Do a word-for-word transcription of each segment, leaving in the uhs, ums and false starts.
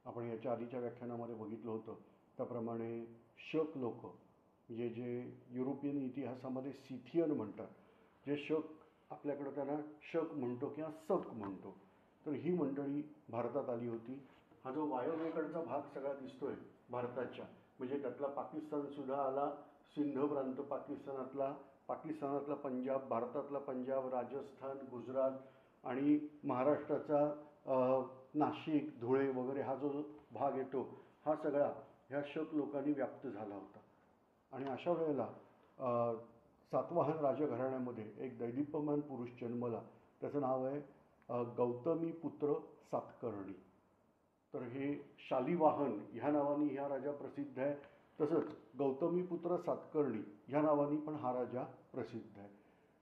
आपण याच्या आधीच्या व्याख्यानामध्ये बघितलं होतं त्याप्रमाणे शक लोक म्हणजे जे युरोपियन इतिहासामध्ये सिथियन म्हणतात, जे शक आपल्याकडं त्यांना शक म्हणतो किंवा सक म्हणतो, तर ही मंडळी भारतात आली होती. हा जो वायव्येकडचा भाग सगळा दिसतोय भारताच्या, म्हणजे त्यातला पाकिस्तानसुद्धा आला, सिंध प्रांत पाकिस्तानातला, पाकिस्तानातला पंजाब, भारतातला पंजाब, राजस्थान, गुजरात आणि महाराष्ट्राचा नाशिक, धुळे वगैरे हा जो भाग येतो, हा सगळा ह्या शक लोकांनी व्याप्त झाला होता. आणि अशा वेळेला सातवाहन राजघराण्यामध्ये एक दैदिप्यमान पुरुष जन्मला. त्याचं नाव आहे गौतमीपुत्र सातकर्णी. तर हे शालिवाहन ह्या नावाने हा राजा प्रसिद्ध आहे. तसंच गौतमीपुत्र सातकर्णी ह्या नावाने पण हा राजा प्रसिद्ध आहे.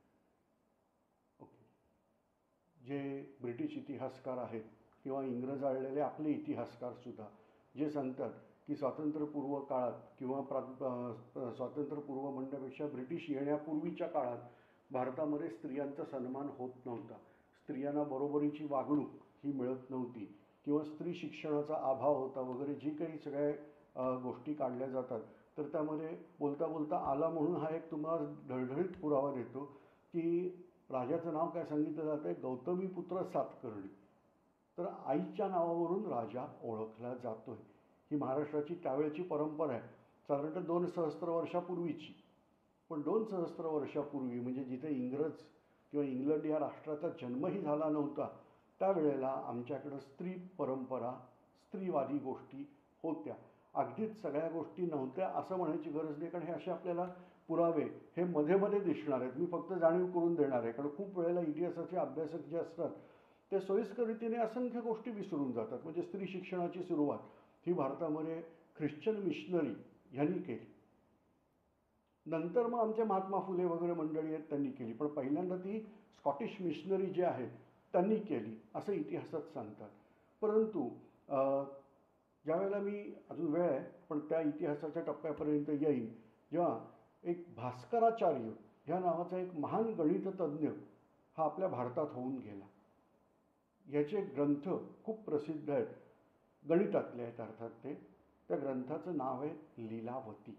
ओके. जे ब्रिटिश इतिहासकार आहेत किंवा इंग्रज आलेले आपले इतिहासकारसुद्धा जे सांगतात की स्वातंत्र्यपूर्व काळात किंवा प्रा स्वातंत्र्यपूर्व म्हणण्यापेक्षा ब्रिटिश येण्यापूर्वीच्या काळात भारतामध्ये स्त्रियांचा सन्मान होत नव्हता, स्त्रियांना बरोबरीची वागणूक ही मिळत नव्हती किंवा स्त्री शिक्षणाचा अभाव होता वगैरे जी काही सगळ्या गोष्टी काढल्या जातात. तर त्यामध्ये बोलता बोलता आला म्हणून हा एक तुम्हाला ढळढळीत पुरावा देतो की राजाचं नाव काय सांगितलं जातं आहे, गौतमीपुत्र सातकर्णी. तर आईच्या नावावरून राजा ओळखला जातोय. ही महाराष्ट्राची त्यावेळची परंपरा आहे, साधारणतः दोन सहस्त्र वर्षापूर्वीची. पण दोन सहस्त्र वर्षापूर्वी म्हणजे जिथे इंग्रज किंवा इंग्लंड या राष्ट्राचा जन्मही झाला नव्हता, त्यावेळेला आमच्याकडं स्त्री परंपरा, स्त्रीवादी गोष्टी होत्या. अगदीच सगळ्या गोष्टी नव्हत्या असं म्हणायची गरज नाही, कारण हे असे आपल्याला पुरावे हे मध्ये मध्ये दिसणार आहेत. मी फक्त जाणीव करून देणार आहे, कारण खूप वेळेला इतिहासाचे अभ्यासक जे असतात ते सोयीस्कर रीतीने असंख्य गोष्टी विसरून जातात. म्हणजे स्त्री शिक्षणाची सुरुवात ही भारतामध्ये ख्रिश्चन मिशनरी ह्यांनी केली. नंतर मग आमचे महात्मा फुले वगैरे मंडळी आहेत त्यांनी केली, पण पहिल्यांदा ती स्कॉटिश मिशनरी जे आहेत त्यांनी केली असं इतिहासात सांगतात. परंतु ज्यावेळेला मी अजून वेळ आहे पण त्या इतिहासाच्या टप्प्यापर्यंत येईल जेव्हा एक भास्कराचार्य ह्या नावाचा एक महान गणिततज्ञ हा आपल्या भारतात होऊन गेला. याचे ग्रंथ खूप प्रसिद्ध आहेत, गणितातले आहेत अर्थात ते. त्या ग्रंथाचं नाव आहे लीलावती.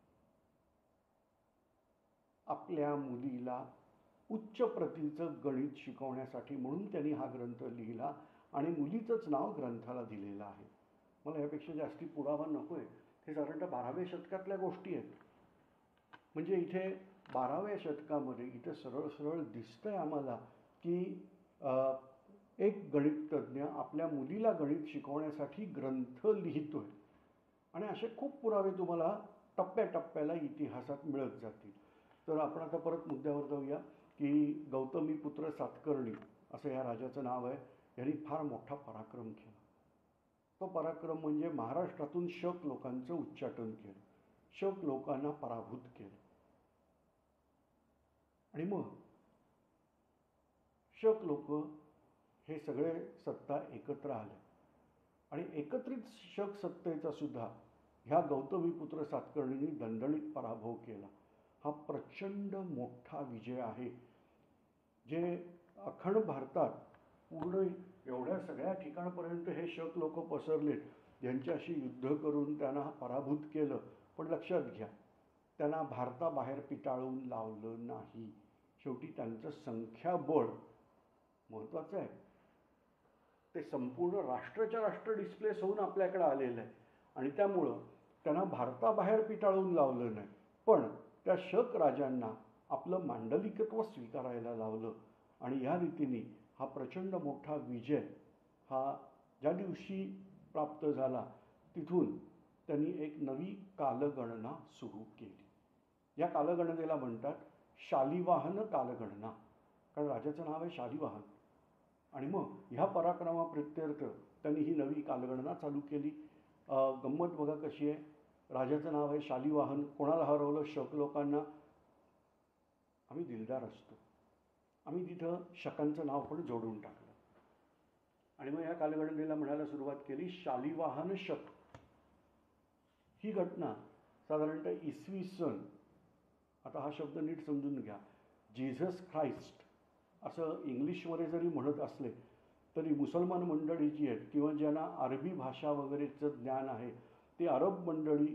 आपल्या मुलीला उच्च प्रतीचं गणित शिकवण्यासाठी म्हणून त्यांनी हा ग्रंथ लिहिला आणि मुलीचंच नाव ग्रंथाला दिलेलं आहे. मला यापेक्षा जास्ती पुरावा नको आहे. हे साधारणतः बाराव्या शतकातल्या गोष्टी आहेत. म्हणजे इथे बाराव्या शतकामध्ये इथे सरळ सरळ दिसतंय आम्हाला की एक गणिततज्ञ आपल्या मुलीला गणित शिकवण्यासाठी ग्रंथ लिहितोय. आणि असे खूप पुरावे तुम्हाला टप्प्याटप्प्याला इतिहासात मिळत जातील. तर आपण आता परत मुद्द्यावर जाऊया की गौतमीपुत्र सातकर्णी असं या राजाचं नाव आहे. यांनी फार मोठा पराक्रम केला. तो पराक्रम म्हणजे महाराष्ट्रातून शक लोकांचं उच्चाटन केलं, शक लोकांना पराभूत केलं. आणि मग शक लोक हे सगळे सत्ता एकत्र आले आणि एकत्रित शक सत्तेचा सुद्धा ह्या गौतमीपुत्र सातकर्णींनी दणदणीत पराभव केला. हा प्रचंड मोठा विजय आहे. जे अखंड भारतात पूर्ण एवढ्या सगळ्या ठिकाणपर्यंत हे शक लोक पसरलेत, ज्यांच्याशी युद्ध करून त्यांना पराभूत केलं. पण लक्षात घ्या, त्यांना भारताबाहेर पिटाळून लावलं नाही. शेवटी त्यांचं संख्याबळ महत्त्वाचं आहे. ते संपूर्ण राष्ट्राच्या राष्ट्र डिस्प्लेस होऊन आपल्याकडे आलेलं आहे आणि त्यामुळं त्यांना भारताबाहेर पिटाळून लावलं नाही, पण त्या शक राजांना आपलं मांडलिकत्व स्वीकारायला लावलं. आणि या रीतीने हा प्रचंड मोठा विजय हा ज्या दिवशी प्राप्त झाला तिथून त्यांनी एक नवी कालगणना सुरू केली. या कालगणनेला म्हणतात शालिवाहन कालगणना, कारण राजाचं नाव आहे शालिवाहन. आणि मग ह्या पराक्रमाप्रित्यर्थ त्यांनी ही नवी कालगणना चालू केली. गंमत बघा कशी आहे. राजाचं नाव आहे शालिवाहन. कोणाला हरवलं? शक लोकांना. आम्ही दिलदार असतो, आम्ही तिथं शकांचं नाव पण जोडून टाकलं आणि मग या कालगणनेला म्हणायला सुरुवात केली शालिवाहन शक. ही घटना साधारणतः इसवी सन, आता हा शब्द नीट समजून घ्या, जीझस ख्राइस्ट असं इंग्लिशमध्ये जरी म्हणत असले तरी मुसलमान मंडळी जी आहेत किंवा ज्यांना अरबी भाषा वगैरेचं ज्ञान आहे ते अरब मंडळी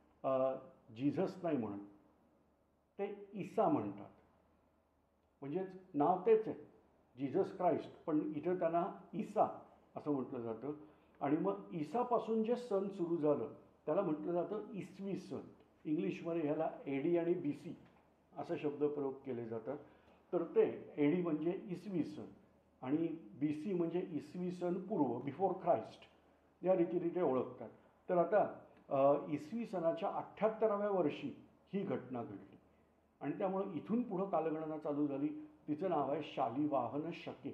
जीझस नाही म्हणत, ते ईसा म्हणतात. म्हणजेच नाव तेच आहे जीझस क्राइस्ट, पण इथं त्यांना ईसा असं म्हटलं जातं. आणि मग ईसापासून जे सण सुरू झालं त्याला म्हटलं जातं इसवी सन. इंग्लिशमध्ये ह्याला एडी आणि बी सी असे शब्दप्रयोग केले जातात. तर ते एडी म्हणजे इसवी सन आणि बी सी म्हणजे इसवी सन पूर्व, बिफोर ख्राइस्ट, या रीतीने ते ओळखतात. तर आता इसवी सनाच्या अठ्ठ्याहत्तराव्या वर्षी ही घटना घडली आणि त्यामुळं इथून पुढं कालगणना चालू झाली. तिचं नाव आहे शालिवाहन शके.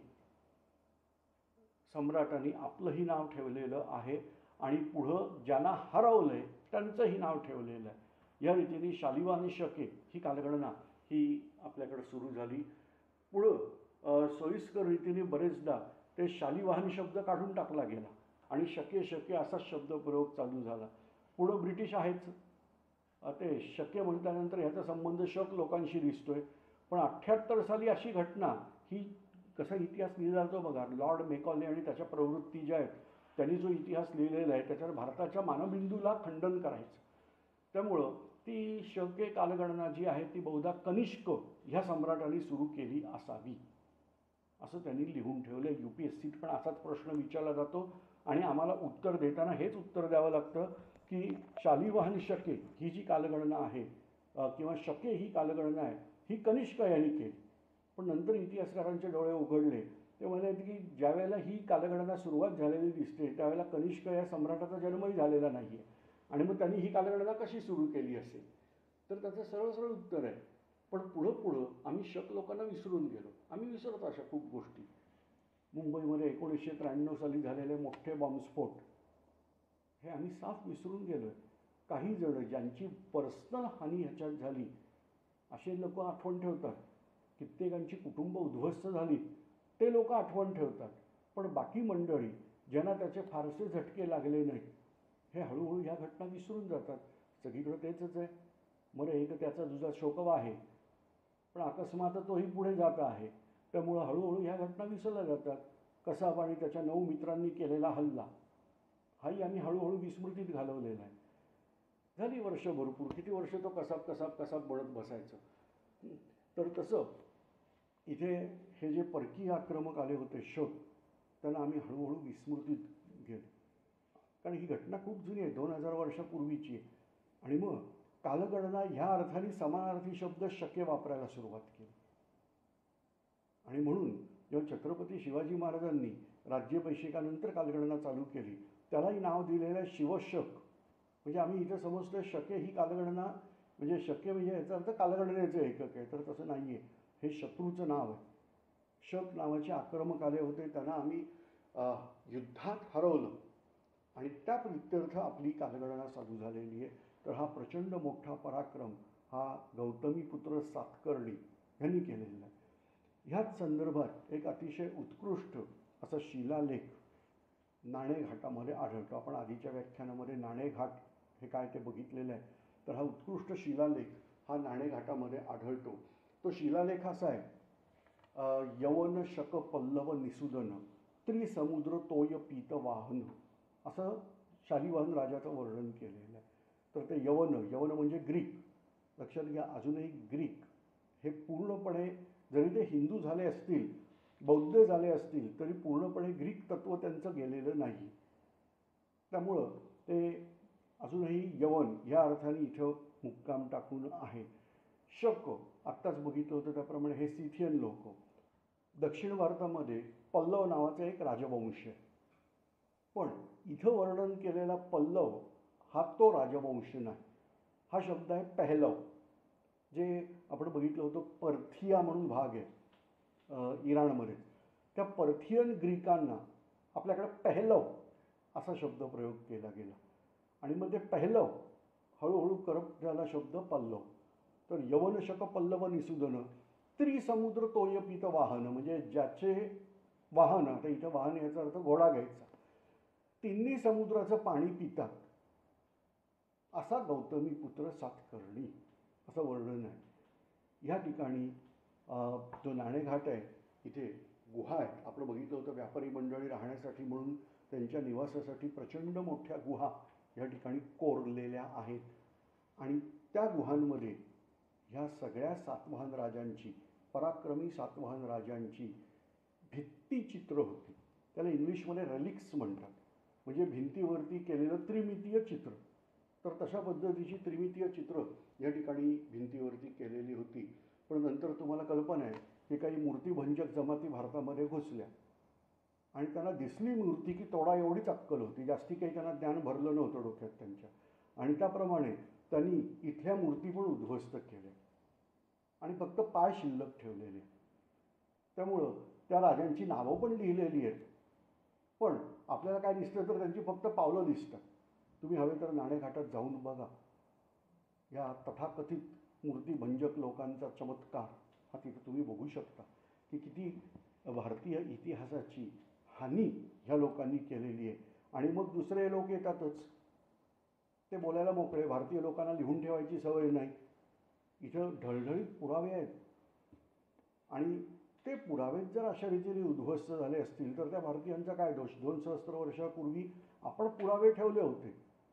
सम्राटांनी आपलंही नाव ठेवलेलं आहे आणि पुढं ज्यांना हरवलंय त्यांचंही नाव ठेवलेलं आहे. या रीतीने शालिवाहन शके ही कालगणना ही आपल्याकडे सुरू झाली. पुढं सोयीस्कर रीतीने बरेचदा ते शालिवाहन शब्द काढून टाकला गेला आणि शके शके असा शब्दप्रयोग चालू झाला. पुढं ब्रिटिश आहेच, ते शके म्हटल्यानंतर ह्याचा संबंध शक लोकांशी दिसतोय. पण अठ्ठ्याहत्तर साली अशी घटना, ही कसा इतिहास लिहिला जातो बघा, लॉर्ड मेकॉले आणि त्याच्या प्रवृत्ती ज्या आहेत त्यांनी जो इतिहास लिहिलेला आहे त्याच्यावर भारताच्या मानबिंदूला खंडन करायचं. त्यामुळं ती शके कालगणना जी आहे ती बहुधा कनिष्क ह्या सम्राटांनी सुरू केली असावी असं त्यांनी लिहून ठेवलं. यू पी एस सीत पण असाच प्रश्न विचारला जातो आणि आम्हाला उत्तर देताना हेच उत्तर द्यावं लागतं की शालिवाहन शके ही जी कालगणना आहे किंवा शके ही कालगणना आहे ही कनिष्क यांनी केली. पण नंतर इतिहासकारांचे डोळे उघडले, ते म्हणाले की ज्या वेळेला ही कालगणना सुरुवात झालेली दिसते त्यावेळेला कनिष्क या सम्राटाचा जन्मही झालेला नाही आहे आणि मग त्यांनी ही कालगणना कशी सुरू केली असेल. तर त्याचं सरळ सरळ उत्तर आहे, पण पुढं पुढं आम्ही शक लोकांना विसरून गेलो. आम्ही विसरतो अशा खूप गोष्टी. मुंबईमध्ये एकोणीसशे त्र्याण्णव साली झालेले मोठे बॉम्बस्फोट हे आम्ही साफ विसरून गेलो आहे. काही जण ज्यांची पर्सनल हानी ह्याच्यात झाली असे लोक आठवण ठेवतात. कित्येकांची कुटुंब उद्ध्वस्त झाली ते लोक आठवण ठेवतात. पण बाकी मंडळी ज्यांना त्याचे फारसे झटके लागले नाहीत हे हळूहळू ह्या घटना विसरून जातात. सगळीकडे तेच आहे. मग एक त्याचा दुजा शोकवा आहे, पण अकस्मात तोही पुढे जात आहे. त्यामुळं हळूहळू ह्या घटना विसरल्या जातात. कसाब आणि त्याच्या नऊ मित्रांनी केलेला हल्ला हाही आम्ही हळूहळू विस्मृतीत घालवलेला आहे. झाली वर्ष भरपूर, किती वर्ष तो कसाब कसाब कसाब बनत बसायचं. तर तसं इथे हे जे परकीय आक्रमक आले होते शक, त्यांना आम्ही हळूहळू विस्मृतीत गेलो. कारण ही घटना खूप जुनी आहे, दोन हजार वर्षापूर्वीची आहे. आणि मग कालगणना ह्या अर्थाने समानार्थी शब्द शके वापरायला सुरुवात केली. आणि म्हणून जेव्हा छत्रपती शिवाजी महाराजांनी राज्याभिषेकानंतर कालगणना चालू केली त्यालाही नाव दिलेलं आहे शिवशक. म्हणजे आम्ही इथे समजतोय शके ही कालगणना म्हणजे शके म्हणजे याचा अर्थ कालगणनेचं एकक आहे, तर तसं नाही आहे. हे शत्रूचं नाव आहे. शक नावाचे आक्रमक आले होते, त्यांना आम्ही युद्धात हरवलं आणि त्या प्रित्यर्थ आपली कालगणना चालू झालेली आहे. तर हा प्रचंड मोठा पराक्रम हा गौतमीपुत्र सातकर्णी यांनी केलेला आहे. ह्याच संदर्भात एक अतिशय उत्कृष्ट असा शिलालेख नाणेघाटामध्ये आढळतो. आपण आधीच्या व्याख्यानामध्ये नाणेघाट हे काय ते बघितलेलं आहे. तर हा उत्कृष्ट शिलालेख हा नाणेघाटामध्ये आढळतो. तो शिलालेख असा आहे, यवन शक पल्लव निसूदन त्रिसमुद्र तोय पीत वाहन, असं शालिवाहन राजाचं वर्णन केलेलं आहे. तर ते यवन, यवन म्हणजे ग्रीक, लक्षात घ्या. अजूनही ग्रीक हे पूर्णपणे, जरी ते हिंदू झाले असतील, बौद्ध झाले असतील, तरी पूर्णपणे ग्रीक तत्त्व त्यांचं गेलेलं नाही. त्यामुळं ते अजूनही यवन ह्या अर्थाने इथं मुक्काम टाकून आहे. शक आत्ताच बघितलं होतं त्याप्रमाणे हे सिथियन लोक. दक्षिण भारतामध्ये पल्लव नावाचा एक राजवंश आहे, पण इथं वर्णन केलेला पल्लव हा तो राजवंश नाही. हा शब्द आहे पहलव, जे आपण बघितलं होतं पर्थिया म्हणून भाग आहे इराणमध्ये. त्या पर्थियन ग्रीकांना आपल्याकडे पहलव असा शब्द प्रयोग केला गेला आणि मग ते पहलव हळूहळू करप्ट झाला शब्द पल्लव. तर यवन शक पल्लव निसूदन त्रिसमुद्र तोय पीत वाहन, म्हणजे ज्याचे वाहन, आता इथं वाहन याचा अर्थ घोडा घ्यायचा, तिन्ही समुद्राचं पाणी पितात असा गौतमीपुत्र सातकर्णी असं वर्णन आहे. ह्या ठिकाणी जो नाणेघाट आहे इथे गुहा आहेत. आपण बघितलं होतं व्यापारी मंडळी राहण्यासाठी म्हणून त्यांच्या निवासासाठी प्रचंड मोठ्या गुहा या ठिकाणी कोरलेल्या आहेत. आणि त्या गुहांमध्ये ह्या सगळ्या सातवाहन राजांची, पराक्रमी सातवाहन राजांची भित्तिचित्र होती. त्याला इंग्लिशमध्ये रेलिक्स म्हणतात, म्हणजे भिंतीवरती केलेलं त्रिमितीय चित्र. तर तशा पद्धतीची त्रिमितीय चित्र या ठिकाणी भिंतीवरती केलेली होती. पण नंतर तुम्हाला कल्पना आहे की काही मूर्तिभंजक जमाती भारतामध्ये घुसल्या आणि त्यांना दिसली मूर्ती की तोडा एवढीच अक्कल होती, जास्ती काही त्यांना ज्ञान भरलं नव्हतं डोक्यात त्यांच्या. आणि त्याप्रमाणे त्यांनी इथल्या मूर्ती पण उद्ध्वस्त केल्या आणि फक्त पाय शिल्लक ठेवलेले. त्यामुळं त्या राजांची नावं पण लिहिलेली आहेत, पण आपल्याला काय दिसतं तर त्यांची फक्त पावलं दिसतात. तुम्ही हवे तर नाणेघाटात जाऊन बघा. या तथाकथित मूर्तिभंजक लोकांचा चमत्कार हा तिथं तुम्ही बघू शकता की किती भारतीय इतिहासाची हानी ह्या लोकांनी केलेली आहे. आणि मग दुसरे लोक येतातच, ते बोलायला मोकळे. भारतीय लोकांना लिहून ठेवायची सवय नाही. इथं ढळढळीत पुरावे आहेत आणि ते पुरावे जर अशा रीतीने उद्ध्वस्त झाले असतील तर त्या भारतीयांचा काय दोष? दोन सहस्त्र वर्षापूर्वी आपण पुरावे ठेवले होते,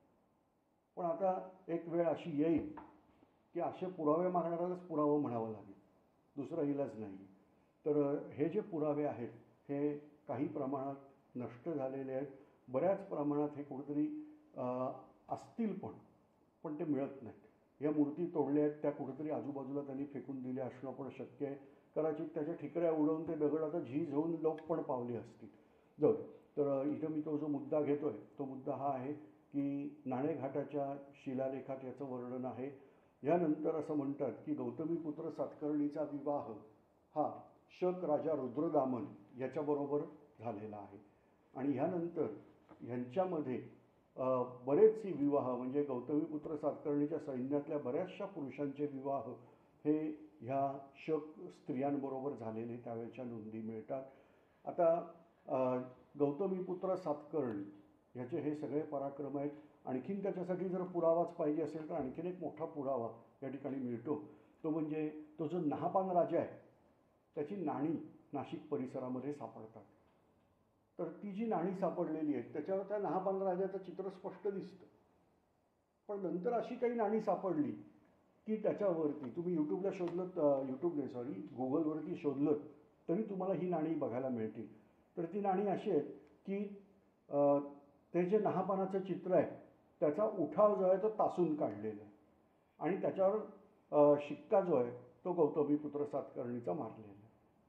पण आता एक वेळ अशी येईल की असे पुरावे मागणाऱ्यालाच पुरावा म्हणावं लागेल, दुसरा इलाज नाही. तर हे जे पुरावे आहेत हे काही प्रमाणात नष्ट झालेले आहेत, बऱ्याच प्रमाणात हे कुठेतरी असतील पण पण ते मिळत नाहीत. या मूर्ती तोडल्या आहेत त्या कुठेतरी आजूबाजूला त्यांनी फेकून दिल्या असणं पण शक्य आहे. कदाचित त्याच्या ठिकऱ्या उडवून ते दगड आता झीज होऊन लोक पण पावले असतील. जाऊ. तर इथं मी तो जो मुद्दा घेतो आहे तो मुद्दा हा आहे की नाणेघाटाच्या शिलालेखात याचं वर्णन आहे. यानंतर असं म्हणतात की गौतमीपुत्र सातकर्णीचा विवाह हा शक राजा रुद्रदामन याच्याबरोबर झालेला आहे. आणि ह्यानंतर ह्यांच्यामध्ये बरेचसे विवाह, म्हणजे गौतमीपुत्र सातकर्णीच्या सैन्यातल्या बऱ्याचशा पुरुषांचे विवाह हे ह्या शक स्त्रियांबरोबर झालेले त्यावेळच्या नोंदी मिळतात. आता गौतमीपुत्र सातकर्णी ह्याचे हे सगळे पराक्रम आहेत. आणखीन त्याच्यासाठी जर पुरावाच पाहिजे असेल तर आणखीन एक मोठा पुरावा या ठिकाणी मिळतो. तो म्हणजे तो जो नहापान राजा आहे त्याची नाणी नाशिक परिसरामध्ये सापडतात. तर ती जी नाणी सापडलेली आहेत त्याच्यावर त्या नहापान राजाचं चित्र स्पष्ट दिसतं. पण नंतर अशी काही नाणी सापडली की त्याच्यावरती तुम्ही यूट्यूबला शोधलं, यूट्यूब नाही सॉरी गुगलवरती शोधलं तरी तुम्हाला ही नाणी बघायला मिळतील. तर ती नाणी अशी आहेत की ते जे नहापानाचं चित्र आहे त्याचा उठाव जो आहे तो तासून काढलेला आहे आणि त्याच्यावर शिक्का जो आहे तो गौतमीपुत्र सातकर्णीचा मारलेला आहे.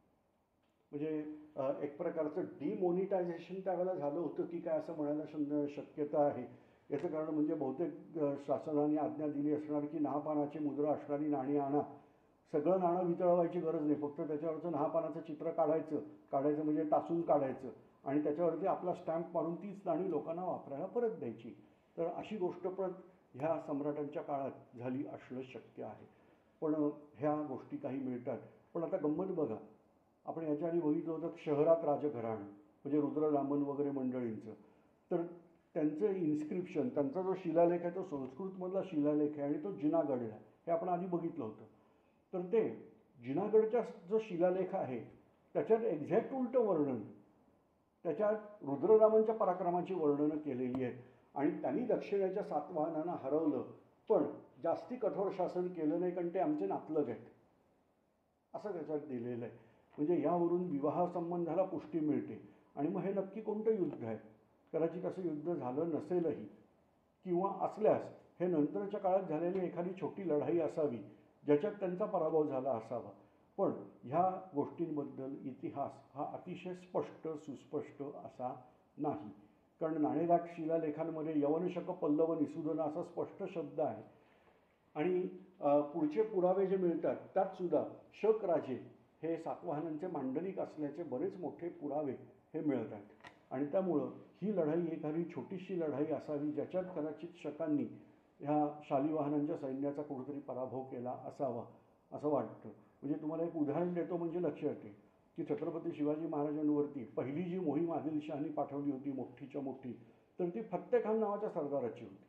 म्हणजे एक प्रकारचं डिमोनिटायझेशन त्यावेळेला झालं होतं की काय असं म्हणायला शक्यता आहे. याचं कारण म्हणजे बहुतेक शासनाने आज्ञा दिली असणार की नहापानाची मुद्रा असणारी नाणी आणा. सगळं नाणं वितळवायची गरज नाही, फक्त त्याच्यावरचं नहापानाचं चित्र काढायचं काढायचं म्हणजे टाचून काढायचं आणि त्याच्यावरती आपला स्टॅम्प मारून तीच नाणी लोकांना वापरायला परत द्यायची. तर अशी गोष्ट पण ह्या सम्राटांच्या काळात झाली असणं शक्य आहे. पण ह्या गोष्टी काही मिळतात. पण आता गंमत बघा, आपण याच्या आधी बघितलं होतं शहरात राजघराणं म्हणजे रुद्रदामन वगैरे मंडळींचं. तर त्यांचं इन्स्क्रिप्शन, त्यांचा जो शिलालेख आहे तो संस्कृतमधला शिलालेख आहे आणि तो जुनागडला आहे, हे आपण आधी बघितलं होतं. तर ते जुनागडचा जो शिलालेख आहे त्याच्यात एक्झॅक्ट उलटं वर्णन, त्याच्यात रुद्रदामनच्या पराक्रमाची वर्णनं केलेली आहेत आणि त्यांनी दक्षिणेच्या सातवाहनांना हरवलं पण जास्ती कठोर शासन केलं नाही कारण ते आमचे नातलग आहेत असं त्याच्यात दिलेलं आहे. म्हणजे यावरून विवाह संबंधाला पुष्टी मिळते. आणि मग हे नक्की कोणतं युद्ध आहे? कदाचित असं युद्ध झालं नसेलही किंवा असल्यास हे नंतरच्या काळात झालेली एखादी छोटी लढाई असावी ज्याच्यात त्यांचा पराभव झाला असावा. पण ह्या गोष्टींबद्दल इतिहास हा अतिशय स्पष्ट सुस्पष्ट असा नाही. कारण नाणेघाट शिलालेखांमध्ये यवनशक पल्लव निसूदन असा स्पष्ट शब्द आहे आणि पुढचे पुरावे जे मिळतात त्यात सुद्धा शक राजे हे सातवाहनांचे मांडलिक असल्याचे बरेच मोठे पुरावे हे मिळतात. आणि त्यामुळं ही लढाई एखादी छोटीशी लढाई असावी ज्याच्यात कदाचित शकांनी ह्या शालिवाहनांच्या सैन्याचा कुठेतरी पराभव केला असावा असं वाटतं. म्हणजे तुम्हाला एक उदाहरण देतो म्हणजे लक्षात येईल की छत्रपती शिवाजी महाराजांवरती पहिली जी मोहीम आदिलशहानी पाठवली होती मोठीच्या मोठी, तर ती फत्तेखान नावाच्या सरदाराची होती.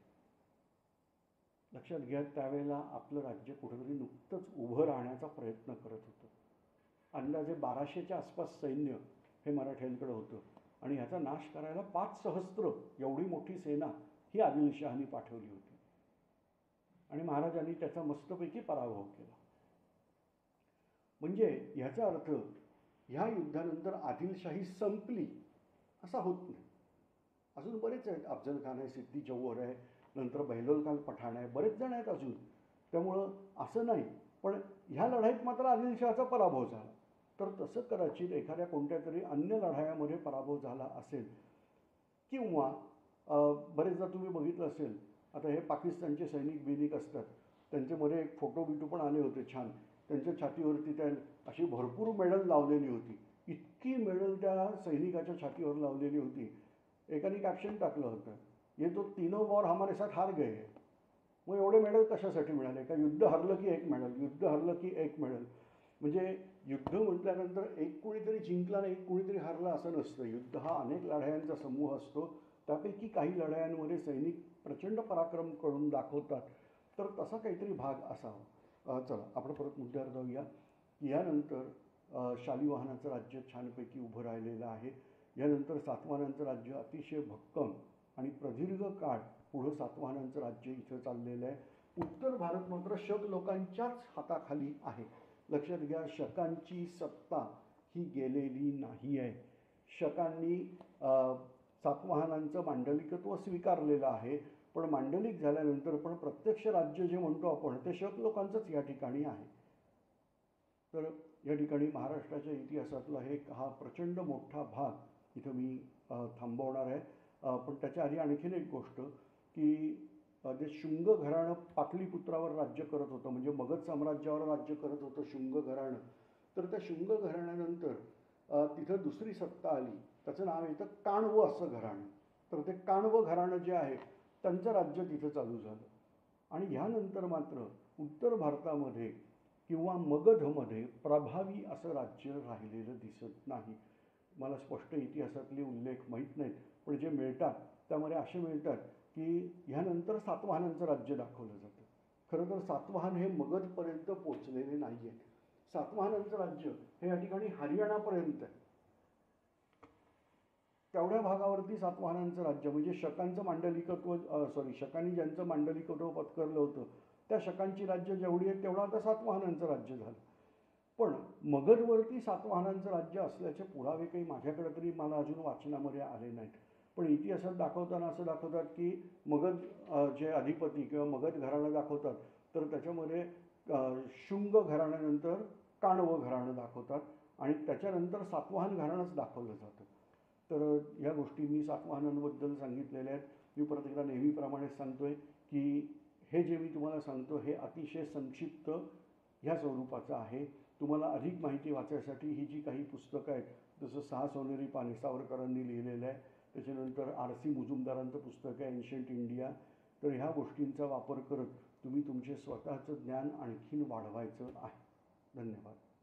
लक्षात घ्या, त्यावेळेला आपलं राज्य कुठेतरी नुकतंच उभं राहण्याचा प्रयत्न करत होतं. अंदाजे बाराशेच्या आसपास सैन्य हे मराठ्यांकडे होतं आणि ह्याचा नाश करायला पाच सहस्त्र एवढी मोठी सेना ही आदिलशहानी पाठवली होती आणि महाराजांनी त्याचा मस्तपैकी पराभव केला. म्हणजे ह्याचा अर्थ ह्या युद्धानंतर आदिलशाही संपली असा होत नाही. अजून बरेच आहेत. अफजल खान आहे, सिद्दी जौहर आहे, नंतर बहलोल खान पठाण आहे, बरेच जण आहेत अजून. त्यामुळं असं नाही, पण ह्या लढाईत मात्र आदिलशहाचा पराभव झाला. तर तसं कदाचित एखाद्या कोणत्या तरी अन्य लढायामध्ये पराभव झाला असेल किंवा बरेचदा तुम्ही बघितलं असेल, आता हे पाकिस्तानचे सैनिक बिनिक असतात, त्यांच्यामध्ये एक फोटो बिटो पण आले होते छान. त्यांच्या छातीवरती त्या अशी भरपूर मेडल लावलेली होती. इतकी मेडल त्या सैनिकाच्या छातीवर लावलेली होती. एकाने कॅप्शन टाकलं होतं, ये तो तीनों वॉर हमारे साथ हार गए. मग एवढे मेडल कशासाठी मिळाले? का युद्ध हरलं की एक मेडल, युद्ध हरलं की एक मेडल. म्हणजे युद्ध म्हटल्यानंतर एक कोणीतरी जिंकला आणि एक कोणीतरी हारला असं नसतं. युद्ध हा अनेक लढायांचा समूह असतो. त्यापैकी काही लढायांमध्ये सैनिक प्रचंड पराक्रम करून दाखवतात. तर तसा काहीतरी भाग असावा. चला आपण परत मुद्द्यावर जाऊया. यानंतर शालिवाहनाचं राज्य छानपैकी उभं राहिलेलं आहे. यानंतर सातवाहनांचं राज्य अतिशय भक्कम आणि प्रदीर्घ काळ पुढं सातवाहनांचं राज्य इथं चाललेलं आहे. उत्तर भारत मात्र शक लोकांच्याच हाताखाली आहे. लक्षात घ्या, शकांची सत्ता ही गेलेली नाही आहे. शकांनी सातवाहनांचं मांडलिकत्व स्वीकारलेलं आहे, पण मांडलिक झाल्यानंतर पण प्रत्यक्ष राज्य जे म्हणतो आपण ते शक लोकांचंच या ठिकाणी आहे. तर या ठिकाणी महाराष्ट्राच्या इतिहासातला एक हा प्रचंड मोठा भाग इथं मी थांबवणार आहे. पण त्याच्या आधी आणखीन एक गोष्ट की जे शुंग घराणं पाटलीपुत्रावर राज्य करत होतं, म्हणजे मगध साम्राज्यावर राज्य करत होतं शुंग घराणं. तर त्या शुंग घराण्यानंतर तिथं दुसरी सत्ता आली, त्याचं नाव येतं काणव असं घराणं. तर ते काणव घराणं जे आहे त्यांचं राज्य तिथं चालू झालं. आणि ह्यानंतर मात्र उत्तर भारतामध्ये किंवा मगधमध्ये प्रभावी असं राज्य राहिलेलं दिसत नाही. मला स्पष्ट इतिहासातले उल्लेख माहीत नाहीत, पण जे मिळतात त्यामध्ये असे मिळतात की ह्यानंतर सातवाहनांचं राज्य दाखवलं जातं. खरं तर सातवाहन हे मगधपर्यंत पोचलेले नाही आहेत. सातवाहनांचं राज्य हे या ठिकाणी हरियाणापर्यंत आहे. तेवढ्या भागावरती सातवाहनांचं राज्य, म्हणजे शकांचं मांडलिकत्व सॉरी शकांनी ज्यांचं मांडलिकत्व पत्करलं होतं त्या शकांची राज्य जेवढी आहेत तेवढं आता सातवाहनांचं राज्य झालं. पण मगधवरती सातवाहनांचं राज्य असल्याचे पुरावे काही माझ्याकडे तरी मला अजून वाचनामध्ये आले नाहीत. पण इतिहासात दाखवताना असं दाखवतात की मगध जे अधिपती किंवा मगध घराणं दाखवतात तर त्याच्यामध्ये शुंग घराण्यानंतर काणव घराणं दाखवतात आणि त्याच्यानंतर सातवाहन घराणंच दाखवलं जातं. तर या गोष्टी मी सातवाहनांबद्दल सांगितलेल्या आहेत. मी परत एकदा नेहमीप्रमाणेच सांगतोय की हे जे मी तुम्हाला सांगतो हे अतिशय संक्षिप्त ह्या स्वरूपाचं आहे. तुम्हाला अधिक माहिती वाचायसाठी ही जी काही पुस्तकं आहेत, जसं सहा सोनेरी पाने सावरकरांनी लिहिलेलं आहे, त्याच्यानंतर आर सी मुजुमदारांचं पुस्तक आहे एन्शंट इंडिया. तर ह्या गोष्टींचा वापर करत तुम्ही तुमचे स्वतःचं ज्ञान आणखीन वाढवायचं आहे. धन्यवाद.